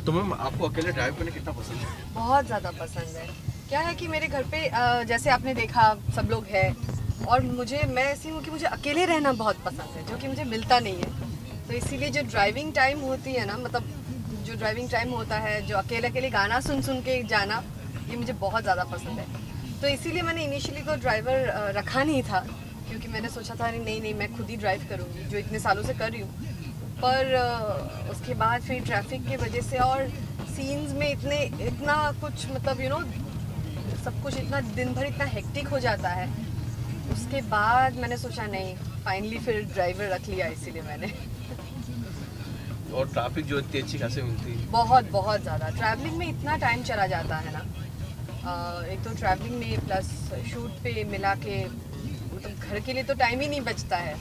तो मैम आपको अकेले ड्राइव करना कितना पसंद है? बहुत ज़्यादा पसंद है। क्या है कि मेरे घर पे जैसे आपने देखा सब लोग हैं और मैं ऐसी हूँ कि मुझे अकेले रहना बहुत पसंद है, जो कि मुझे मिलता नहीं है। तो इसीलिए जो ड्राइविंग टाइम होती है ना, मतलब जो ड्राइविंग टाइम होता है, जो अकेले अकेले गाना सुन सुन के जाना, ये मुझे बहुत ज़्यादा पसंद है। तो इसीलिए मैंने इनिशियली तो ड्राइवर रखा नहीं था, क्योंकि मैंने सोचा था नहीं मैं खुद ही ड्राइव करूँगी, जो इतने सालों से कर रही हूँ। पर उसके बाद फिर ट्रैफिक की वजह से और सीन्स में इतना कुछ, मतलब सब कुछ इतना दिन भर इतना हेक्टिक हो जाता है। उसके बाद मैंने सोचा नहीं, फाइनली फिर ड्राइवर रख लिया, इसीलिए मैंने। और ट्रैफिक जो इतनी अच्छी खासी मिलती है, बहुत ज़्यादा ट्रैवलिंग में इतना टाइम चला जाता है ना। एक तो ट्रैवलिंग में प्लस शूट पे मिला के, मतलब घर के लिए तो टाइम ही नहीं बचता है।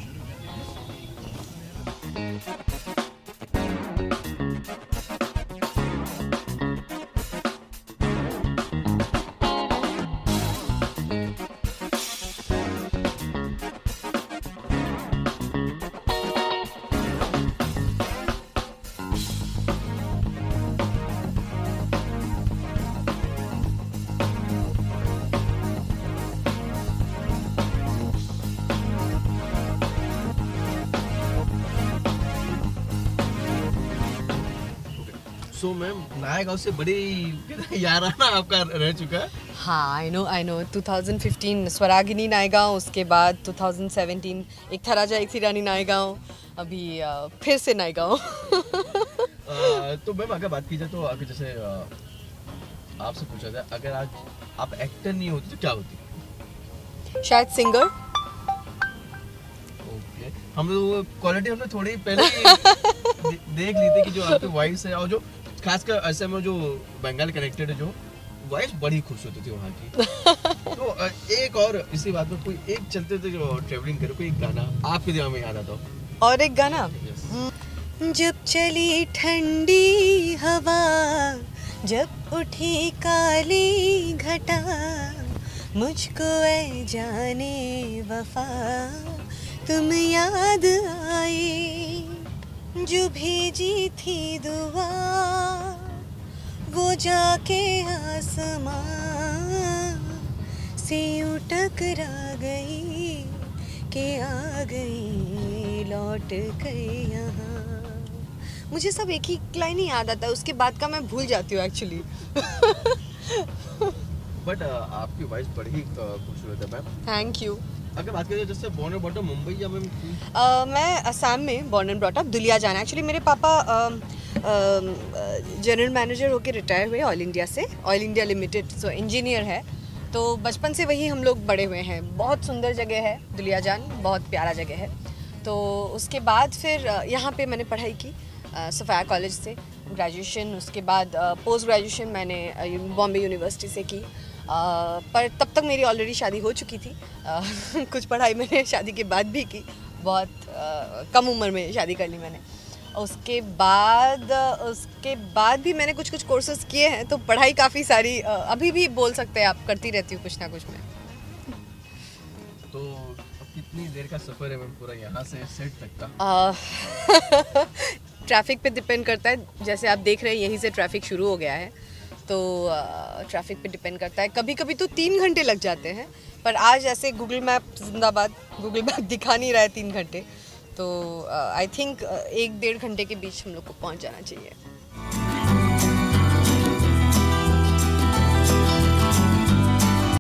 सो मैम नया गांव से बड़ी याराना आपका रह चुका है। हाँ, आई नो 2015 स्वरागिनी नायगांव, उसके बाद 2017 एक था राजा एक थी रानी नायगांव, अभी फिर से नायगांव। तो मैम अगर बात की जाए तो अगर जैसे आपसे पूछा जाए, अगर आज आप एक्टर नहीं होती तो क्या होती? शायद सिंगर। ओके, हम लोग क्वालिटी हमने थोड़ी पहले ही देख ली थी कि जो आपकी वॉइस है, और जो खासकर असम में जो बंगाल कनेक्टेड है, जो वॉइस बड़ी खुश होती थी वहाँ की। तो एक और इसी बात में कोई एक चलते थे जो ट्रेवलिंग करे, कोई एक गाना आपके दिमाग में याद आता हो? और एक गाना, जब चली ठंडी हवा, जब उठी काली घटा, मुझको ऐ जाने वफा तुम याद आई, जो भेजी थी दुआ वो जाके आसमां से यूं टकरा गई के आ गई लौट कर यहाँ। मुझे सब एक ही लाइन ही याद आता है, उसके बाद का मैं भूल जाती हूँ एक्चुअली। बट आपकी वॉइस बड़ी ही खूबसूरत है मैम। Thank you. अगर बात करें जैसे बॉर्न एंड बॉटम मुंबई या मैम? मैं असम में born and brought up, Duliajan. Actually मेरे पापा जनरल मैनेजर होकर रिटायर हुए ऑयल इंडिया से, oil India limited, so engineer है। तो बचपन से वही हम लोग बड़े हुए हैं। बहुत सुंदर जगह है दुलियाजान, बहुत प्यारा जगह है। तो उसके बाद फिर यहाँ पे मैंने पढ़ाई की सफ़ाया कॉलेज से ग्रेजुएशन। उसके बाद पोस्ट ग्रेजुएशन मैंने बॉम्बे यूनिवर्सिटी से की। पर तब तक मेरी ऑलरेडी शादी हो चुकी थी। कुछ पढ़ाई मैंने शादी के बाद भी की, बहुत कम उम्र में शादी कर ली मैंने। उसके बाद भी मैंने कुछ कोर्सेज किए हैं, तो पढ़ाई काफ़ी सारी अभी भी बोल सकते हैं आप करती रहती हूँ कुछ ना कुछ में। तो कितनी देर का सफ़र है मैम पूरा यहाँ से सेट तक का? ट्रैफिक पे डिपेंड करता है। जैसे आप देख रहे हैं यहीं से ट्रैफिक शुरू हो गया है, तो ट्रैफिक पे डिपेंड करता है। कभी कभी तो 3 घंटे लग जाते हैं, पर आज ऐसे गूगल मैप जिंदाबाद, गूगल मैप दिखा नहीं रहा है 3 घंटे। तो आई थिंक 1-1.5 घंटे के बीच हम लोग को पहुंच जाना चाहिए।